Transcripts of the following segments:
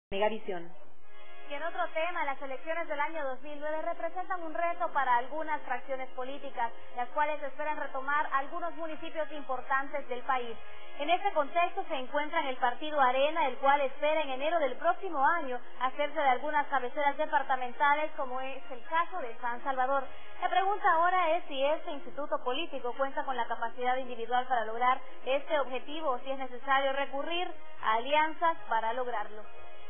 Megavisión. Y en otro tema, las elecciones del año 2009 representan un reto para algunas fracciones políticas, las cuales esperan retomar algunos municipios importantes del país. En este contexto se encuentra el partido Arena, el cual espera en enero del próximo año hacerse de algunas cabeceras departamentales, como es el caso de San Salvador. La pregunta ahora es si este instituto político cuenta con la capacidad individual para lograr este objetivo o si es necesario recurrir a alianzas para lograrlo.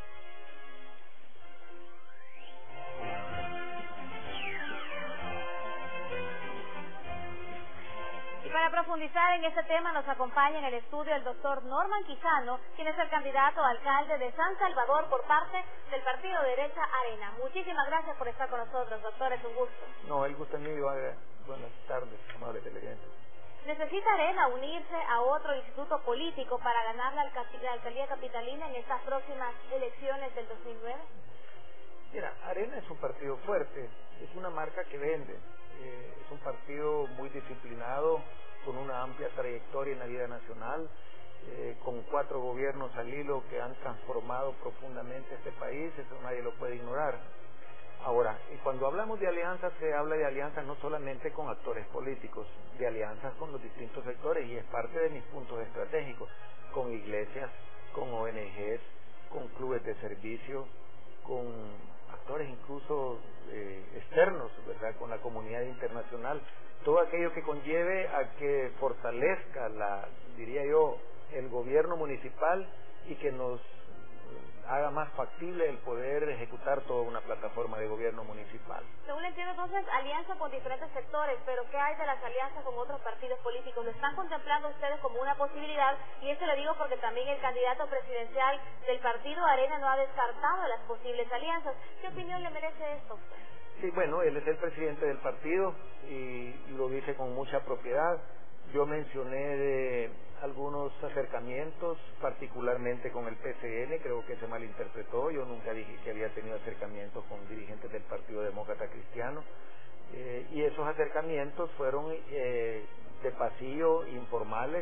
Y para profundizar en este tema nos acompaña en el estudio el doctor Norman Quijano, quien es el candidato a alcalde de San Salvador por parte del partido de derecha Arena. Muchísimas gracias por estar con nosotros, doctor, es un gusto. No, el gusto es mío. Buenas tardes, amable televidente. ¿Necesita Arena unirse a otro instituto político para ganar la alcaldía capitalina en estas próximas elecciones del 2009? Mira, Arena es un partido fuerte, es una marca que vende, es un partido muy disciplinado, con una amplia trayectoria en la vida nacional, con 4 gobiernos al hilo que han transformado profundamente este país, eso nadie lo puede ignorar. Ahora, y cuando hablamos de alianzas, se habla de alianzas no solamente con actores políticos, de alianzas con los distintos sectores, y es parte de mis puntos estratégicos, con iglesias, con ONGs, con clubes de servicio, con actores incluso externos, ¿verdad?, con la comunidad internacional, todo aquello que conlleve a que fortalezca diría yo, el gobierno municipal y que nos haga más factible el poder ejecutar toda una plataforma de gobierno municipal. Según le entiendo, entonces, alianza con diferentes sectores, pero ¿qué hay de las alianzas con otros partidos políticos? ¿Lo están contemplando ustedes como una posibilidad? Y esto lo digo porque también el candidato presidencial del partido Arena no ha descartado las posibles alianzas. ¿Qué opinión le merece esto? Sí, bueno, él es el presidente del partido y lo dice con mucha propiedad. Yo mencioné de algunos acercamientos, particularmente con el PCN, creo que se malinterpretó. Yo nunca dije que había tenido acercamientos con dirigentes del Partido Demócrata Cristiano, y esos acercamientos fueron de pasillo, informales.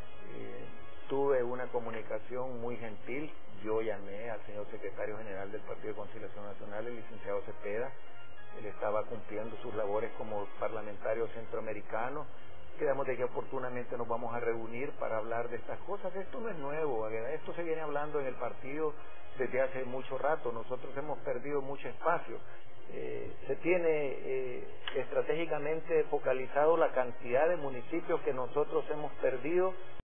Tuve una comunicación muy gentil. Yo llamé al señor secretario general del Partido de Conciliación Nacional, el licenciado Cepeda. Él estaba cumpliendo sus labores como parlamentario centroamericano. Quedamos de que oportunamente nos vamos a reunir para hablar de estas cosas. Esto no es nuevo, esto se viene hablando en el partido desde hace mucho rato. Nosotros hemos perdido mucho espacio. Se tiene estratégicamente focalizado la cantidad de municipios que nosotros hemos perdido